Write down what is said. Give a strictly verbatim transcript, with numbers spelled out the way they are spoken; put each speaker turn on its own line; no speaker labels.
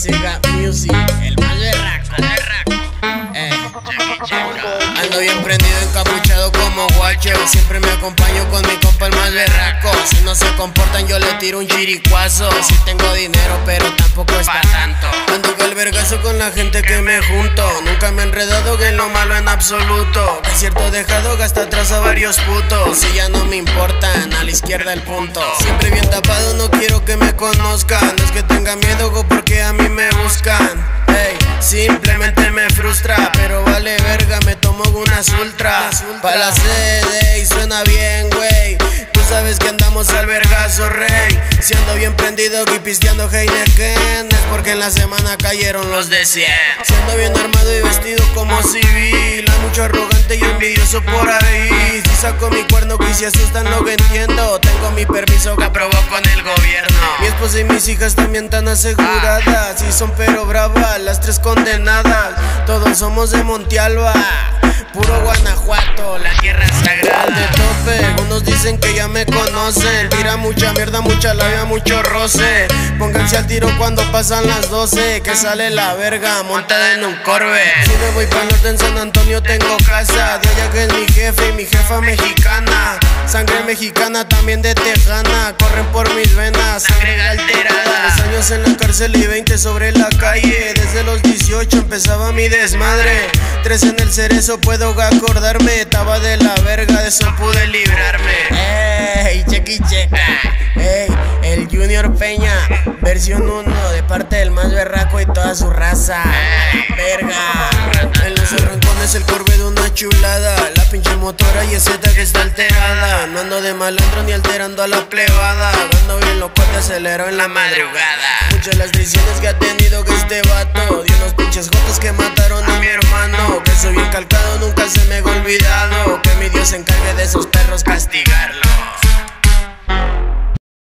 S K Music, el más berraco, eh. Ando bien prendido, encapuchado como guacho. Siempre me acompaño con mi compa el más berraco. Si no se comportan yo le tiro un chiricuazo. Si tengo dinero pero tampoco es pa' tanto. Ando con el vergazo con la gente que me junto. Nunca me he enredado en lo malo en absoluto. Es cierto, dejado gasta atrás a varios putos. Si ya no me importan, a la izquierda el punto. Siempre bien tapado, no quiero que me conozcan. No es que tenga miedo, go, porque a mí me buscan. Hey, simplemente me frustra, pero vale verga, me tomo unas ultra. Pa' la sede y suena bien, güey. Tú sabes que andamos al vergazo, rey. Si ando bien prendido y pisteando Heineken, es porque en la semana cayeron los de cien. Si ando bien armado y vestido como civil, hay mucho arrogante y envidioso por ahí. Si saco mi cuerno que si asustan lo que entiendo. Tengo mi permiso que aprobó con el gobierno. Mi esposa y mis hijas también tan aseguradas. Sí son pero bravas, las tres condenadas. Todos somos de Montialba, puro Guanajuato, la tierra sagrada. De tope, unos dicen que ya me conocen. Tira mucha mierda, mucha labia, mucho roce. Pónganse al tiro cuando pasan las doce, que sale la verga montada en un Corvette. Si me voy pa' norte en San Antonio tengo casa. De allá que es mi jefe y mi jefa mexicana. Sangre mexicana, también de tejana. Corren por mis venas, sangre alterada. Tres años en la cárcel y veinte sobre la calle. Desde los dieciocho empezaba mi desmadre. Tres en el cerezo, puedo acordarme. Estaba de la verga, de eso pude librarme. Ey, chequi checa. Ey, el Junior Peña, versión uno, de parte del más berraco y toda su raza. Verga. En los arrancones el Corvette de una chulada. La pinche motora y Z que está alterada. No ando de malandro ni alterando a la plebada. Ando bien loco, te acelero en la madrugada. Muchas las traiciones que ha tenido que este vato. Dio unos pinches jotos que mataron a mi hermano. Que soy bien calculado